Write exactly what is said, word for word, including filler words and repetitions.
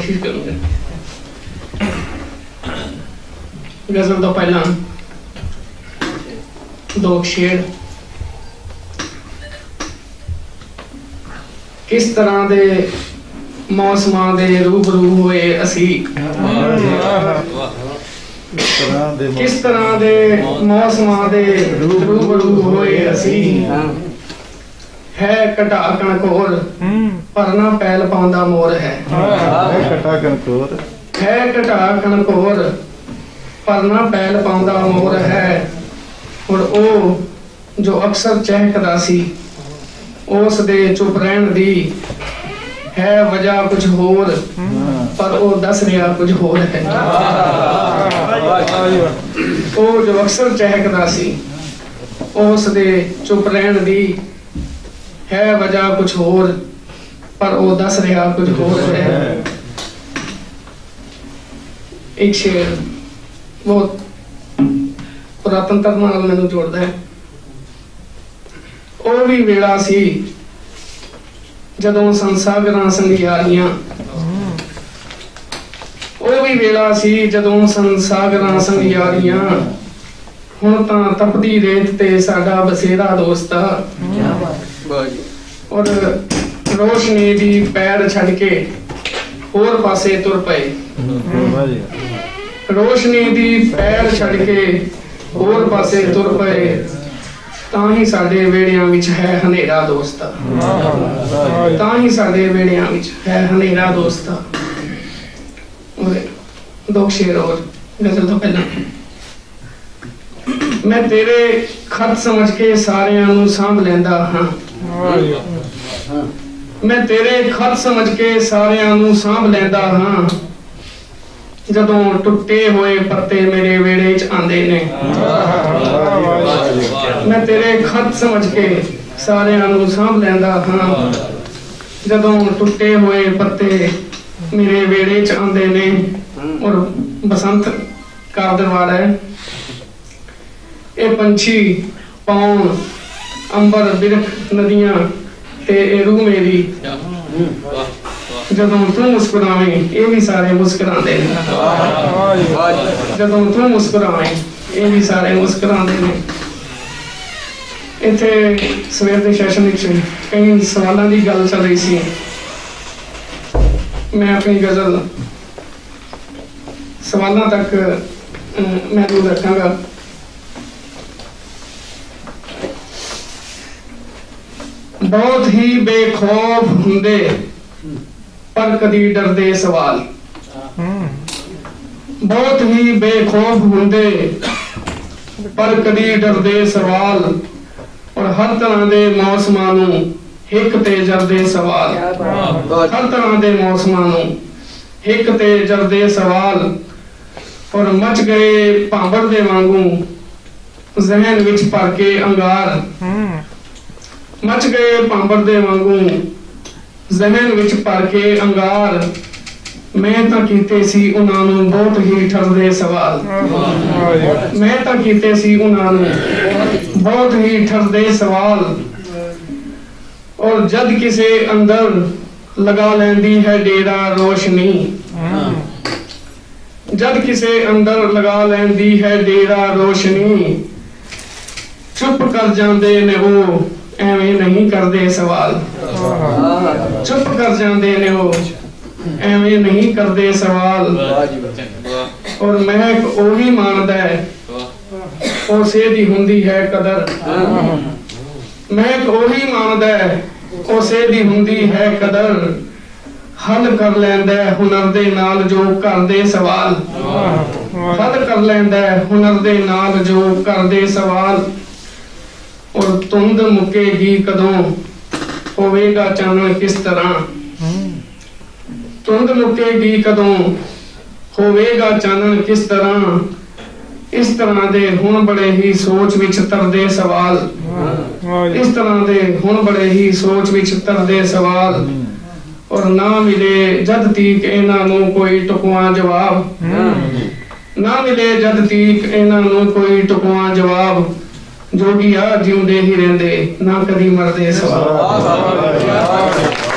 कोशिश करूंगा। गजल तो पहला दो शेर किस तरह दे मौसमां दे रूबरू होए असी, किस तरह दे मौसमां दे रूबरू होए असी, है घटा कणकोर पर ना पैल पाउंदा मोर है, घटा कणकोर है घटा कणकोर पर ना पैल पाउंदा मोर है। और ओ जो अक्सर चहकदा सी उस दे चुप रहन दी, है वजह कुछ होर पर ओ दस रिया कुछ होर है। ओ जो अक्सर चहकदा सी उस दे चुप रहन दी, है वजह कुछ होर पर ओ दस रिया कुछ होर है। एक शेर बहुत पुरातन धर्मां नाल मैनूं जोड़दा है। ओ भी वेला सी जदों संसागरां संगियारियां, ओ भी वेला सी जदों संसागरां संगियारियां, हुण तां तपदी रेत ते साडा बसेरा दोस्ता। और रोशनी दी पैर छड़ के होर पासे तुर पए, रोशनी दी पैर छड़ के होर पासे तुर पए, तां ही साडे वेड़ियां विच है हनेरा दोस्ता, तां ही साडे वेड़ियां विच है हनेरा दोस्ता। दो शेर और गजल तो पहला। मैं तेरे खत समझ के सारियां नूं सांभ लैंदा हां, मैं तेरे खत समझ के सारियां नूं सांभ लैंदा हां, जदों टुटे होए पत्ते मेरे वेड़े च आंदे ने। मैं तेरे खत समझ के सारियां नूं सांभ लैंदा हां, जदों टुटे होए पत्ते मेरे वेड़े च आंदे ने। और बसंत का दरबार है। ए पंछी पौन अंबर बिरख नदियां ते ए रूह मेरी, जदों तू मुस्कुरावें ये भी सारे मुस्कुरांदे ने, जदों तू मुस्कुरावें ये भी सारे मुस्कुरांदे ने। इत्थे सवेर दे सैशन विच कई सवालों की गल चल रही सी। मैं अपनी गजल सवालों तक महदूद रखांगा। बहुत ही बेखौफ हुंदे पर कदी डरदे सवाल, बहुत ही बेखौफ हुंदे पर कदी डरदे सवाल, और हर तरह दे मौसमां नूं हिक ते जरदे सवाल, हर तरह दे मौसमां नूं हिक ते जरदे सवाल। और मच गए भांबर दे वांगू जहन विच भर के अंगार, मच गए भांबर दे वांगू जहन विच भर के अंगार, मैं तां कीते सी उन्हां नूं बहुत ही ठरदे सवाल, मैं तां कीते सी उन्हां नूं बहुत ही ठरदे सवाल। और जद किसे अंदर लगा लैंदी है डेरा रोशनी, जद किसे अंदर लगा लैंदी है डेरा रोशनी, चुप कर जांदे ने वो एवें नहीं करदे सवाल, चुप कर जांदे ने वो एवें नहीं करदे सवाल। और महक ओही मानदा है उसे दी हुंदी है कदर, महक ओही मानदा है उसे दी हुंदी है कदर, हल कर लैंदा है हुनर दे नाल जो करदे सवाल, हल कर लैंदा है हुनर दे नाल जो करदे सवाल। और धुंध मुकेगी कदों होवेगा चानण किस तरह, धुंध मुकेगी कदों होवेगा चानण किस तरह, इस तरह दे हुण बड़े ही सोच विच तरदे सवाल, इस तरह दे हुण बड़े ही सोच विच तरदे सवाल। और ना मिले जद तीक इन्हां नूं कोई टुकवा जवाब, ना मिले जद तीक इन्हां नूं कोई टुकवा जवाब, जोगिया जिउंदे ही रहिंदे ना कदी मरदे सवाल।